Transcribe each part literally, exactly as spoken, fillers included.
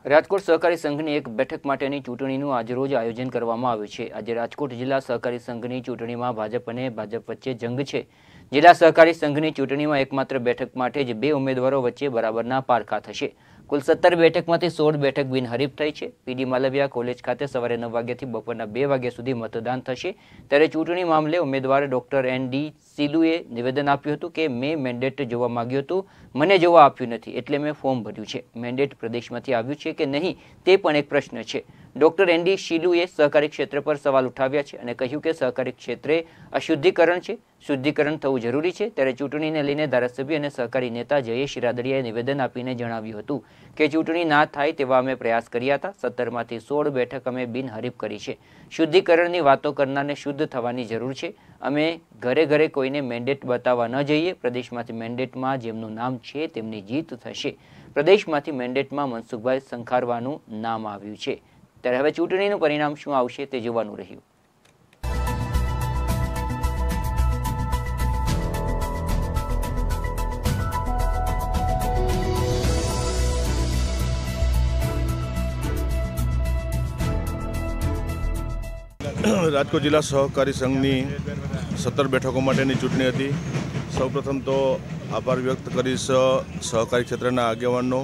રાજકોટ સહકારી સંઘની એક બેઠક માટેની ચૂંટણીનું આજરોજ આયોજન કરવામાં આવ્યું છે। આજે રાજકોટ જિલ્લા સહકારી સંઘની ચૂંટણીમાં ભાજપ અને ભાજપ વચ્ચે જંગ છે। જિલ્લા સહકારી સંઘની ચૂંટણીમાં એકમાત્ર બેઠક માટે જ બે ઉમેદવારો વચ્ચે બરાબરના પારખા થશે। કુલ સત્તર બેઠકમાંથી સોળ બેઠક બિનહરીફ થઈ છે। પીડી માલવિયા કોલેજ ખાતે સવારે નવ વાગ્યાથી બપોરના બે વાગ્યા સુધી મતદાન થશે। ત્યારે ચૂંટણી મામલે ઉમેદવાર ડોક્ટર એન ડી સિલુએ નિવેદન આપ્યું હતું કે મેં મેન્ડેટ જોવા માંગ્યું હતું, મને જોવા આપ્યું નથી, એટલે મેં ફોર્મ ભર્યું છે। મેન્ડેટ પ્રદેશમાંથી આવ્યું છે કે નહીં તે પણ એક પ્રશ્ન છે। ડોક્ટર એન ડી સિલુએ સહકારી ક્ષેત્ર પર સવાલ ઉઠાવ્યા છે અને કહ્યું કે સહકારી ક્ષેત્રે અશુદ્ધિકરણ છે, શુદ્ધિકરણ થવું જરૂરી છે। ત્યારે ચૂંટણીને લઈને ધારાસભ્ય અને સહકારી નેતા જયેશ રાદડિયાએ નિવેદન આપીને જણાવ્યું હતું કે ચૂંટણી ના થાય તેવા અમે પ્રયાસ કર્યા હતા। સત્તરમાંથી સોળ બેઠક અમે બિનહરીફ કરી છે। શુદ્ધિકરણની વાતો કરનારને શુદ્ધ થવાની જરૂર છે। અમે ઘરે ઘરે કોઈને મેન્ડેટ બતાવવા ન જઈએ। પ્રદેશમાંથી મેન્ડેટમાં જેમનું નામ છે તેમની જીત થશે। પ્રદેશમાંથી મેન્ડેટમાં મનસુખભાઈ સંખારવાનું નામ આવ્યું છે। ત્યારે હવે ચૂંટણીનું પરિણામ શું આવશે તે જોવાનું રહ્યું। રાજકોટ જિલ્લા સહકારી સંઘની સત્તર બેઠકો માટેની ચૂંટણી હતી। સૌપ્રથમ તો આભાર વ્યક્ત કરીશ સહકારી ક્ષેત્રના આગેવાનો,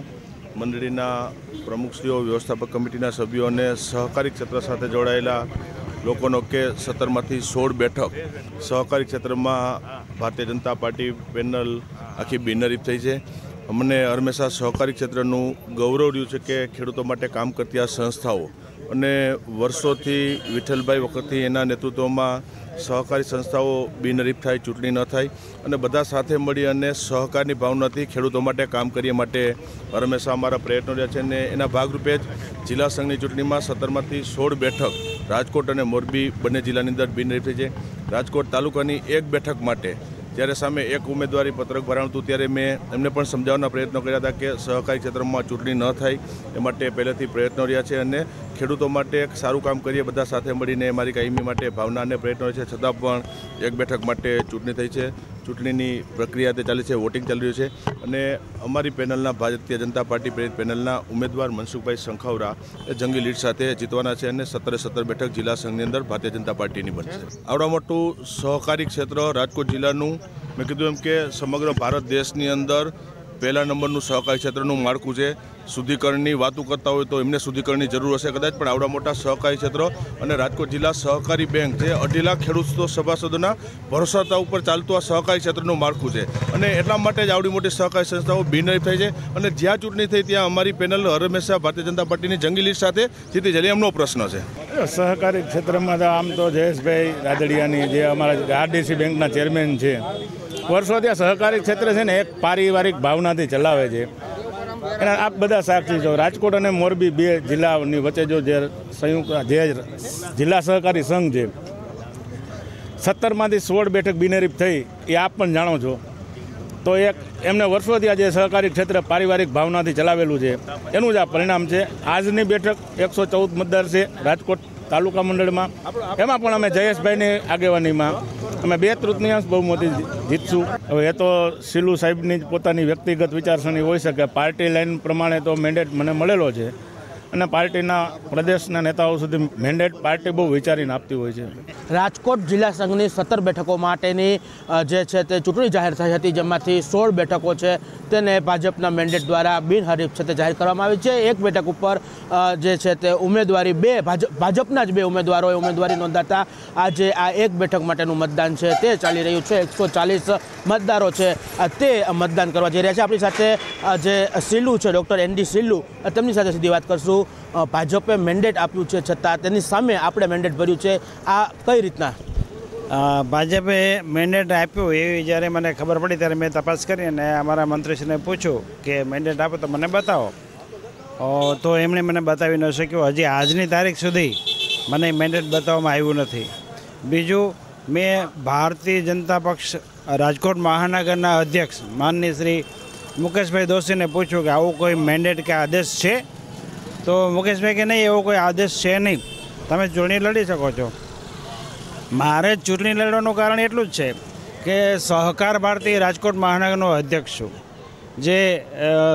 મંડળીના પ્રમુખશ્રીઓ, વ્યવસ્થાપક કમિટીના સભ્યો અને સહકારી ક્ષેત્ર સાથે જોડાયેલા લોકોનો કે સત્તરમાંથી સોળ બેઠક સહકારી ક્ષેત્રમાં ભારતીય જનતા પાર્ટી પેનલ આખી બિનહરીફ થઈ છે। અમને હંમેશા સહકારી ક્ષેત્રનું ગૌરવ રહ્યું છે કે ખેડૂતો માટે કામ કરતી આ સંસ્થાઓ અને વર્ષોથી વિઠ્ઠલભાઈ વખતથી એના નેતૃત્વમાં સહકારી સંસ્થાઓ બિનહરીફ થાય, ચૂંટણી ન થાય અને બધા સાથે મળી અને સહકારની ભાવનાથી ખેડૂતો માટે કામ કરીએ માટે હંમેશા અમારા પ્રયત્નો રહ્યા છે। અને એના ભાગરૂપે જ જિલ્લા સંઘની ચૂંટણીમાં સત્તરમાંથી સોળ બેઠક રાજકોટ અને મોરબી બંને જિલ્લાની અંદર બિનહરીફ થઈ છે। રાજકોટ તાલુકાની એક બેઠક માટે જ્યારે સામે એક ઉમેદવારી પત્રક ભરાણું હતું ત્યારે મેં એમને પણ સમજાવવાના પ્રયત્નો કર્યા હતા કે સહકારી ક્ષેત્રમાં ચૂંટણી ન થાય એ માટે પહેલેથી પ્રયત્નો રહ્યા છે અને ખેડૂતો માટે એક સારું કામ કરીએ બધા સાથે મળીને મારી કાયમી માટે ભાવના અને પ્રયત્નો છે। છતાં પણ એક બેઠક માટે ચૂંટણી થઈ છે। ચૂંટણીની પ્રક્રિયા તે ચાલી છે, વોટિંગ ચાલી રહ્યું છે અને અમારી પેનલના ભારતીય જનતા પાર્ટી પ્રેરિત પેનલના ઉમેદવાર મનસુખભાઈ સંખાવરા એ જંગી લીડ સાથે જીતવાના છે અને સત્તરે સત્તર બેઠક જિલ્લા સંઘની અંદર ભારતીય જનતા પાર્ટીની બનશે। આવડા મોટું સહકારી ક્ષેત્ર રાજકોટ જિલ્લાનું મેં કીધું એમ કે સમગ્ર ભારત દેશની અંદર પહેલા નંબરનું સહકારી ક્ષેત્રનું માળખું છે। શુદ્ધિકરણની વાતો કરતા હોય તો એમને શુદ્ધિકરણની જરૂર હશે કદાચ, પણ આવડા મોટા સહકારી ક્ષેત્રો અને રાજકોટ જિલ્લા સહકારી બેંક જે અઢી લાખ ખેડૂત સભાસદોના ભરોસાતા ઉપર ચાલતું આ સહકારી ક્ષેત્રનું માળખું છે અને એટલા માટે જ આવડી મોટી સહકારી સંસ્થાઓ બિનહરીફ થઈ છે અને જ્યાં ચૂંટણી થઈ ત્યાં અમારી પેનલ હંમેશા ભારતીય જનતા પાર્ટીની જંગી લીડ સાથે જીતી જલી એમનો પ્રશ્ન છે। સહકારી ક્ષેત્રમાં તો આમ તો જયેશભાઈ રાદડિયાની જે અમારા આરડીસી બેંકના ચેરમેન છે, વર્ષોથી આ સહકારી ક્ષેત્ર છે ને એક પારિવારિક ભાવનાથી ચલાવે છે। એના આપ બધા સાક્ષી છો। રાજકોટ અને મોરબી બે જિલ્લાની વચ્ચે જો જે સંયુક્ત જે જિલ્લા સહકારી સંઘ છે, સત્તરમાંથી સોળ બેઠક બિનહરીફ થઈ એ આપ પણ જાણો છો। તો એક એમને વર્ષોથી આજે સહકારી ક્ષેત્ર પારિવારિક ભાવનાથી ચલાવેલું છે, એનું જ આ પરિણામ છે। આજની બેઠક એકસો ચૌદ મતદાર છે રાજકોટ તાલુકા મંડળમાં, એમાં પણ અમે જયેશભાઈની આગેવાનીમાં અમે બે તૃતીયાંશ બહુમતી જીતશું। હવે એ તો સિલુ સાહેબની જ પોતાની વ્યક્તિગત વિચારસરણી હોઈ શકે। પાર્ટી લાઈન પ્રમાણે તો મેન્ડેટ મને મળેલો છે અને પાર્ટીના પ્રદેશના નેતાઓ સુધી મેન્ડેટ પાર્ટી બહુ વિચારીને આપતી હોય છે। રાજકોટ જિલ્લા સંઘની સત્તર બેઠકો માટેની જે છે તે ચૂંટણી જાહેર થઈ હતી, જેમાંથી સોળ બેઠકો છે તેને ભાજપના મેન્ડેટ દ્વારા બિનહરીફ છે તે જાહેર કરવામાં આવી છે। એક બેઠક ઉપર જે છે તે ઉમેદવારી બે ભાજપના જ બે ઉમેદવારોએ ઉમેદવારી નોંધાતા આજે આ એક બેઠક માટેનું મતદાન છે તે ચાલી રહ્યું છે। એકસો ચાલીસ મતદારો છે તે મતદાન કરવા જઈ રહ્યા છે। આપણી સાથે જે સિલ્લુ છે, ડૉક્ટર એન ડી સિલ્લુ, તેમની સાથે સીધી વાત કરશું। ભાજપે મેન્ડેટ આપ્યું છે છતાં તેની સામે આપણે મેન્ડેટ ભર્યું છે, આ કઈ રીતના? ભાજપે મેન્ડેટ આપ્યું એવી જ્યારે મને ખબર પડી ત્યારે મેં તપાસ કરી અને અમારા મંત્રીશ્રીને પૂછ્યું કે મેન્ડેટ આપો તો મને બતાવો, તો એમણે મને બતાવી ન શક્યું। હજી આજની તારીખ સુધી મને મેન્ડેટ બતાવવામાં આવ્યું નથી। બીજું, મેં ભારતીય જનતા પક્ષ રાજકોટ મહાનગરના અધ્યક્ષ માનનીય શ્રી મુકેશભાઈ દોશીને પૂછ્યું કે આવું કોઈ મેન્ડેટ કે આદેશ છે? તો મુકેશભાઈ કે નહીં, એવો કોઈ આદેશ છે નહીં, તમે ચૂંટણી લડી શકો છો। મારે ચૂંટણી લડવાનું કારણ એટલું જ છે કે સહકાર ભારતી રાજકોટ મહાનગરનો અધ્યક્ષ છું, જે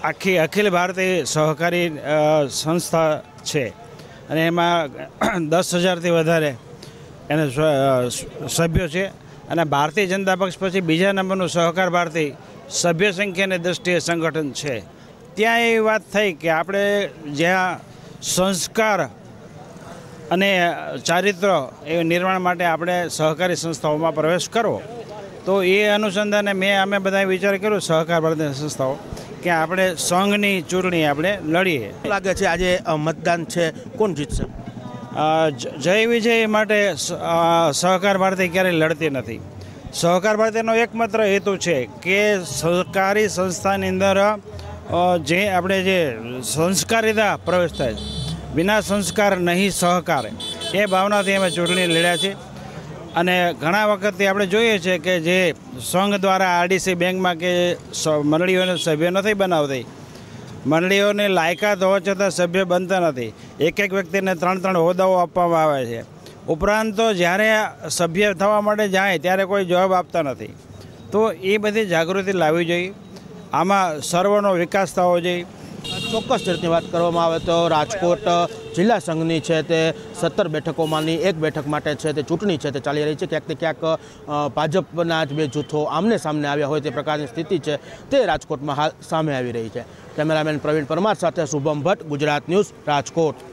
આખી અખિલ ભારતીય સહકારી સંસ્થા છે અને એમાં દસ હજારથી વધારે એને સભ્યો છે અને ભારતીય જનતા પક્ષ પછી બીજા નંબરનું સહકાર ભારતી સભ્ય સંખ્યાની દૃષ્ટિએ સંગઠન છે. ત્યાં એવી વાત થઈ કે આપણે જ્યાં સંસ્કાર અને ચારિત્ર એ નિર્માણ માટે આપણે સહકારી સંસ્થાઓમાં પ્રવેશ કરવો, તો એ અનુસંધાને મેં અમે બધા વિચાર કર્યો સહકાર ભારતીય સંસ્થાઓ કે આપણે સંઘની ચૂંટણી આપણે લડીએ. લાગે છે આજે મતદાન છે, કોણ જીતશે? જય વિજય માટે સહકાર ભારતી ક્યારેય લડતી નથી. સહકાર ભારતીનો એકમાત્ર હેતુ છે કે સહકારી સંસ્થાની અંદર જે આપણે જે સંસ્કારિતા પ્રવેશ થાય, વિના સંસ્કાર નહીં સહકાર, એ ભાવનાથી અમે ચૂંટણી લડ્યા છે. અને ઘણા વખતથી આપણે જોઈએ છીએ કે જે સંઘ દ્વારા આરડીસી બેંકમાં કે મંડળીઓને સભ્ય નથી બનાવતી, મંડળીઓની લાયકાત હોવા છતાં સભ્ય બનતા નથી. એક એક વ્યક્તિને ત્રણ ત્રણ હોદ્દાઓ આપવામાં આવે છે. ઉપરાંત તો જ્યારે સભ્ય થવા માટે જાય ત્યારે કોઈ જવાબ આપતા નથી. તો એ બધી જાગૃતિ લાવવી જોઈએ. આમાં સર્વનો વિકાસ થવો જોઈએ. ચોક્કસ રીતની વાત કરવામાં આવે તો રાજકોટ જિલ્લા સંઘની છે તે સત્તર બેઠકોમાંની એક બેઠક માટે છે તે ચૂંટણી છે તે ચાલી રહી છે. ક્યાંક ને ક્યાંક ભાજપના જ બે જૂથો આમને સામને આવ્યા હોય તે પ્રકારની સ્થિતિ છે તે રાજકોટમાં હાલ સામે આવી રહી છે. કેમેરામેન પ્રવીણ પરમાર સાથે શુભમ ભટ્ટ, ગુજરાત ન્યૂઝ, રાજકોટ.